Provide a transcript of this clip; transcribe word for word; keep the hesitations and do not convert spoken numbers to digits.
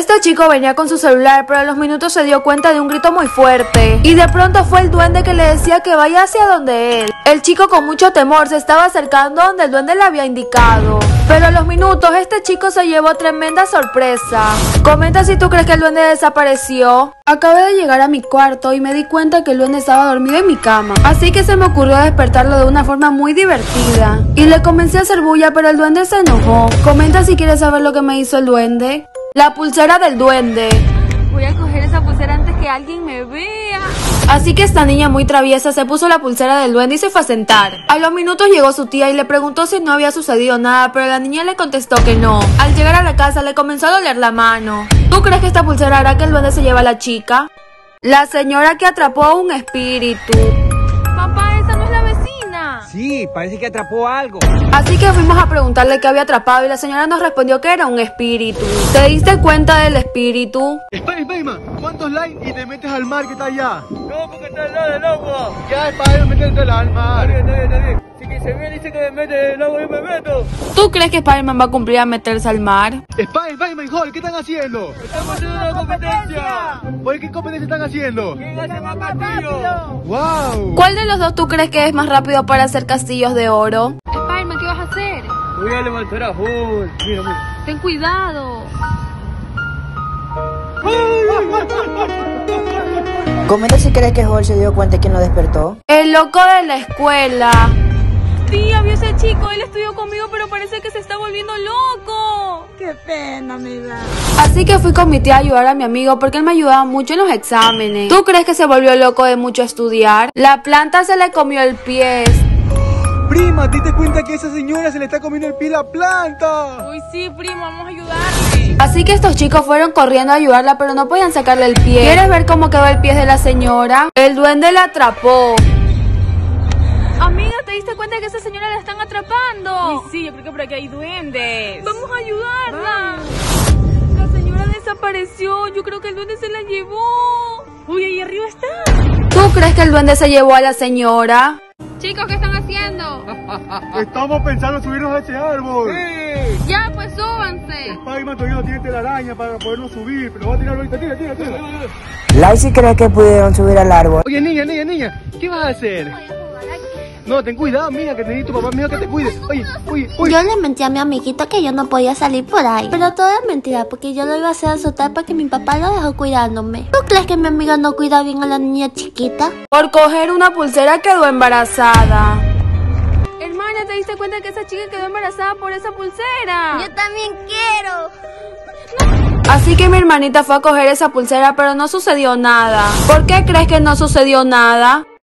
Este chico venía con su celular, pero a los minutos se dio cuenta de un grito muy fuerte. Y de pronto fue el duende que le decía que vaya hacia donde él. El chico con mucho temor se estaba acercando donde el duende le había indicado. Pero a los minutos este chico se llevó tremenda sorpresa. Comenta si tú crees que el duende desapareció. Acabé de llegar a mi cuarto y me di cuenta que el duende estaba dormido en mi cama. Así que se me ocurrió despertarlo de una forma muy divertida. Y le comencé a hacer bulla, pero el duende se enojó. Comenta si quieres saber lo que me hizo el duende. La pulsera del duende. Voy a coger esa pulsera antes que alguien me vea. Así que esta niña muy traviesa se puso la pulsera del duende y se fue a sentar. A los minutos llegó su tía y le preguntó si no había sucedido nada, pero la niña le contestó que no. Al llegar a la casa le comenzó a doler la mano. ¿Tú crees que esta pulsera hará que el duende se lleve a la chica? La señora que atrapó a un espíritu. Papá, esa no es la vecina. Sí, parece que atrapó algo. Así que fuimos a preguntarle qué había atrapado y la señora nos respondió que era un espíritu. ¿Te diste cuenta del espíritu? Spider-Man, ¿cuántos likes y te metes al mar que está allá? No, porque está al lado del agua. Ya, Spider-Man, métete al mar. Está bien, está bien, está bien. Si que se ve dice que me mete el agua, yo me meto. ¿Tú crees que Spider-Man va a cumplir a meterse al mar? Spider-Man, Hulk, ¿qué están haciendo? Estamos haciendo una competencia. ¿Por qué competencia están haciendo? ¿Quién hace más castillo? ¡Wow! ¿Cuál de los dos tú crees que es más rápido para hacer castillos de oro? Spider-Man, ¿qué vas a hacer? Voy a levantar a Hulk. Mira, mira. Ten cuidado. Comenta si crees que Hulk se dio cuenta de quién lo despertó. El loco de la escuela. Tía, vio ese chico, él estudió conmigo, pero parece que se está volviendo loco. Qué pena, amiga. Así que fui con mi tía a ayudar a mi amigo porque él me ayudaba mucho en los exámenes. ¿Tú crees que se volvió loco de mucho estudiar? La planta se le comió el pie. Prima, ¿te diste cuenta que esa señora se le está comiendo el pie a la planta? Uy, sí, primo, vamos a ayudarle. Así que estos chicos fueron corriendo a ayudarla, pero no podían sacarle el pie. ¿Quieres ver cómo quedó el pie de la señora? El duende la atrapó. Amiga, ¿te diste cuenta que esa señora la están atrapando? Uy, sí, yo creo que por aquí hay duendes. Vamos a ayudarla. Vamos. La señora desapareció, yo creo que el duende se la llevó. Uy, ahí arriba está. ¿Tú crees que el duende se llevó a la señora? Chicos, ¿qué están haciendo? Estamos pensando en subirnos a ese árbol. Sí. Ya, pues súbanse. Spider-Man todavía no tiene telaraña para podernos subir, pero va a tirar ahorita, tira, tira, tira. Laisy cree que pudieron subir al árbol. Oye, niña, niña, niña, ¿qué vas a hacer? No, ten cuidado, mija, que te di tu papá, mija, que te cuide. Oye, oye, oye. Yo le mentí a mi amiguito que yo no podía salir por ahí. Pero todo es mentira, porque yo lo iba a hacer asustar porque mi papá lo dejó cuidándome. ¿Tú crees que mi amiga no cuida bien a la niña chiquita? Por coger una pulsera quedó embarazada. Hermana, ¿te diste cuenta que esa chica quedó embarazada por esa pulsera? Yo también quiero. Así que mi hermanita fue a coger esa pulsera, pero no sucedió nada. ¿Por qué crees que no sucedió nada?